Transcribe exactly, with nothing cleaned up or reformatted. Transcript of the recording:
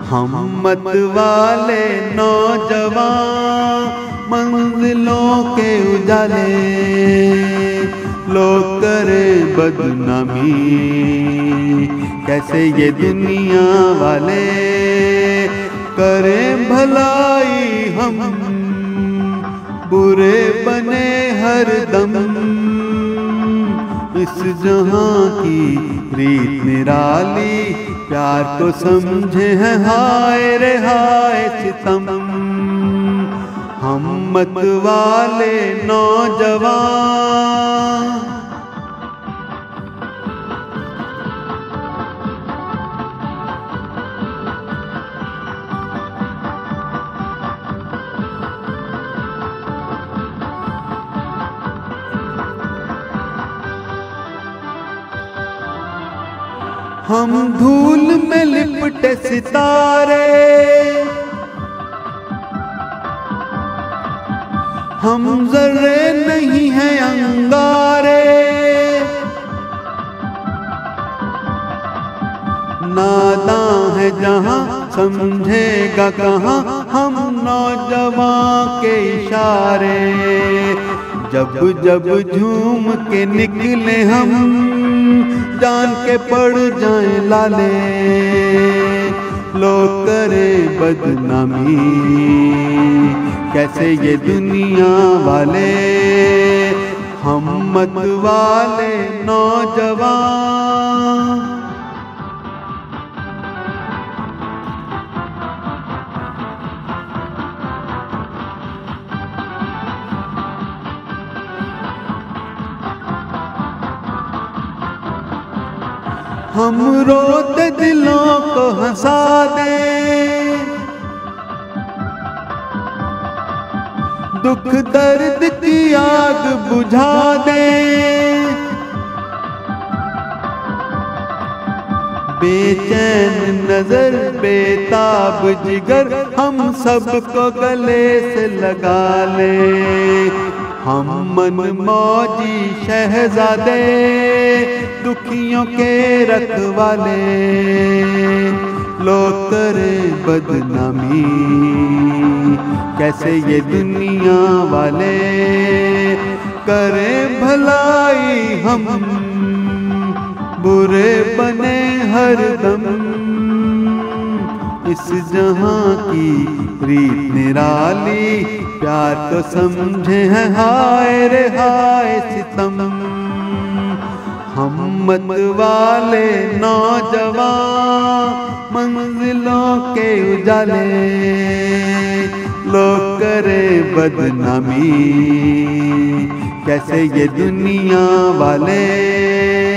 हम मतवाले नौजवान मंजिलों के उजाले, लोग करे बदनामी कैसे ये दुनिया वाले, करें भलाई हम बुरे बने हर दम, इस जहां की रीत निराली प्यार को समझे हैं हाय रे हाय सितम। हम मतवाले नौजवान हम धूल में लिपटे सितारे, हम जर्रे नहीं हैं अंगारे, नादां है जहां समझेगा कहां हम नौजवान के इशारे। जब जब झूम के निकले हम जान के पड़ जाए लाले, लोग करे बदनामी कैसे ये दुनिया वाले। हम मतवाले नौजवान हम रोते दिलों को हंसा दे, दुख दर्द की आग बुझा दे, बेचैन नजर बेताब जिगर हम सबको गले से लगा ले। हम मन मौजी शहजादे दुखियों के रखवाले, लोग करे बदनामी कैसे ये दुनिया वाले, करें भलाई हम बुरे बने हर दम, इस जहां की रीत निराली प्यार को समझे हैं हाय रे हाय सितम। हम मतवाले नौजवान मंजिलों के उजाले, लोग करे बदनामी कैसे ये दुनिया वाले।